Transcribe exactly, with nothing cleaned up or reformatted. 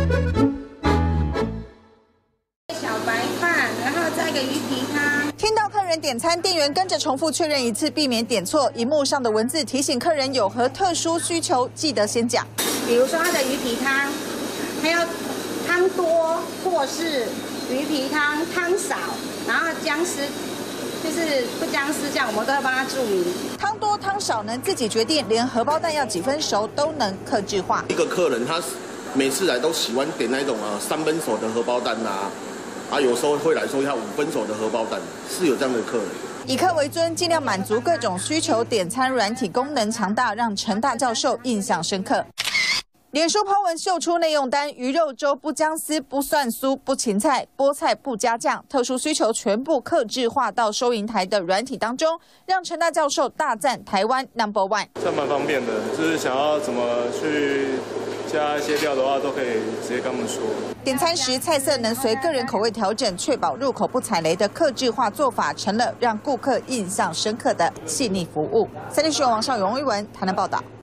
小白饭，然后再一个鱼皮汤。 听到客人点餐，店员跟着重复确认一次，避免点错。荧幕上的文字提醒客人有何特殊需求，记得先讲。 比如说它的鱼皮汤，还有汤多或是鱼皮汤汤少，然后姜丝就是不姜丝这样，我们都要帮他注明。 汤多汤少能自己决定，连荷包蛋要几分熟都能客制化。 一个客人他每次来都喜欢点那种啊三分熟的荷包蛋啊，啊有时候会来说要五分熟的荷包蛋，是有这样的客人。 以客为尊，尽量满足各种需求。点餐软体功能强大，让陈大教授印象深刻。脸书 po 文秀出内用单：鱼肉粥不姜丝、不蒜酥、不芹菜、菠菜不加酱，特殊需求全部客制化到收银台的软体当中，让陈大教授大赞台湾 number one。 这蛮方便的，就是想要怎么去加一些料的话，都可以直接跟他们说。 点餐时菜色能随个人口味调整，确保入口不踩雷的客制化做法，成了让顾客印象深刻的细腻服务。三立新闻王少永一文台南报道。